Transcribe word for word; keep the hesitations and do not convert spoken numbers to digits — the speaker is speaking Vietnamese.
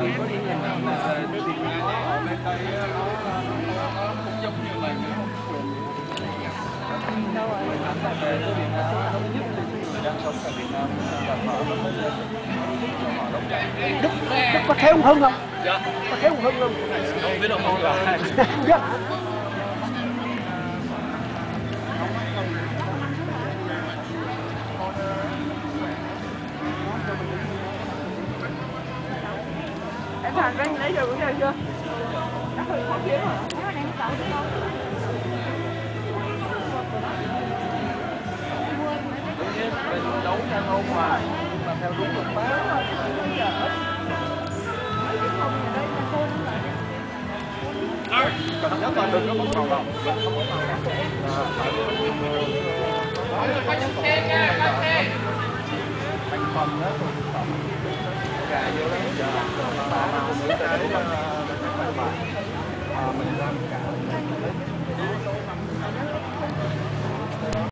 có những hình ảnh là cái việc nó ở bên đây nó nó cũng giống như là những hình ảnh là về cái việc nó thống nhất người đang sống tại Việt Nam và họ nó mới lên Đức, Đức có theo ông Hưng không? dạ Có theo ông Hưng không? không biết ông Hưng là ai. Em Thành Vinh lấy được cái chưa? Nó hơi khó kiếm rồi. Nếu mà em sợ thì không. Mình đấu sang Âu Hòa mà theo đúng luật pháp. Cần nhớ là đừng có bấm vào đâu. Mình không bấm vào. Thành phần đó thuộc thực phẩm. Gà vô đó giờ bà nào cũng để cho các bài bài mình làm cả